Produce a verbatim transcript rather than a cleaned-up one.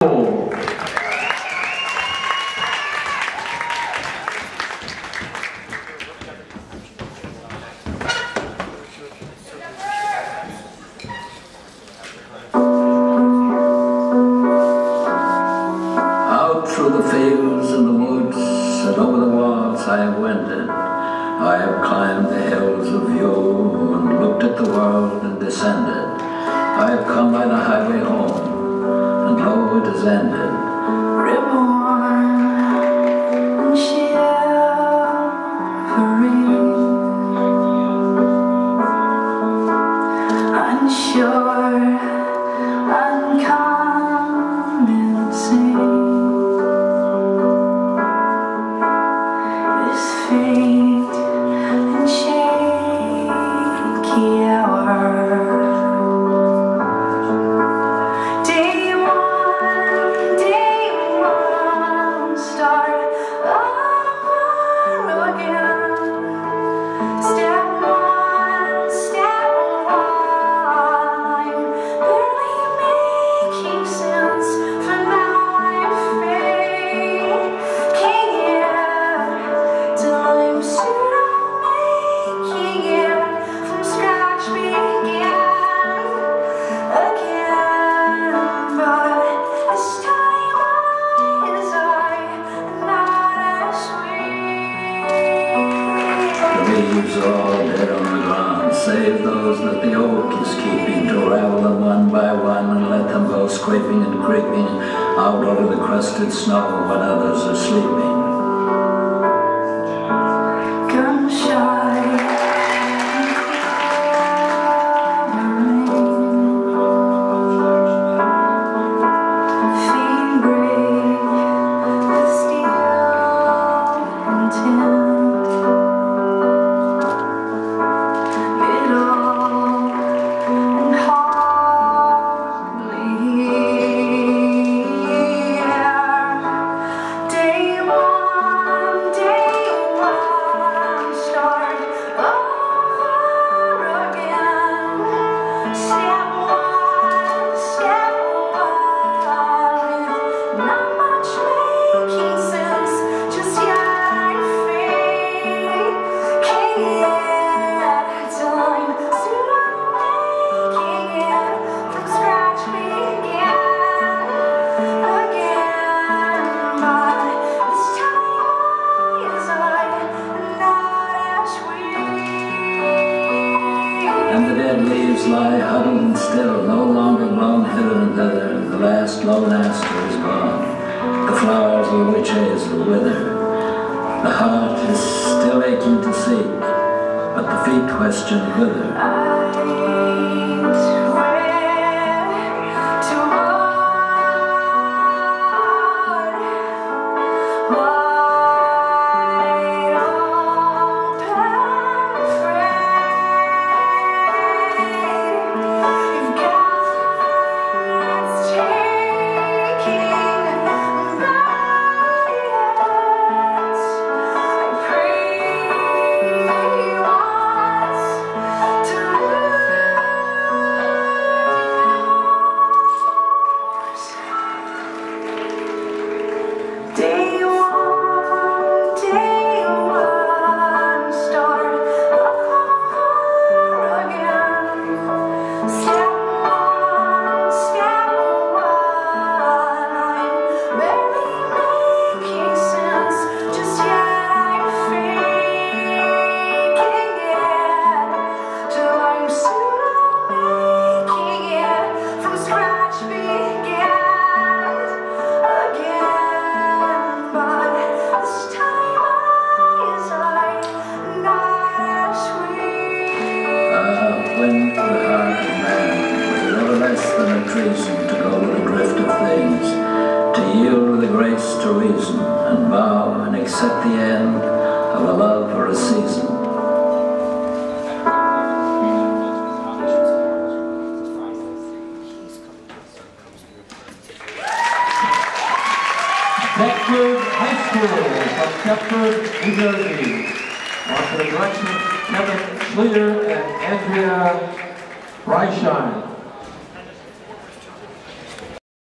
Out through the fields and the woods and over the walls I have wended. I have climbed the hills of view and looked at the world and descended. I have come by the highway home, and lo, it has ended. Reborn and shivering, unsure, uncommenting. This faint and shaky hour. Leaves are all dead on the ground, save those that the oak is keeping, to ravel them one by one and let them go scraping and creeping out over the crusted snow when others are sleeping. Gun shy. And the dead leaves lie huddled and still, no longer blown hither and thither. The last lone aster is gone. The flowers of the witch hazel wither. The heart is still aching to seek, but the feet question whither. Treason to go with the drift of things, to yield with the grace to reason, and bow and accept the end of a love or a season. Thetford High School from Thetford, New Jersey. Under the direction of Kevin Schlier and Andrea Reichheim.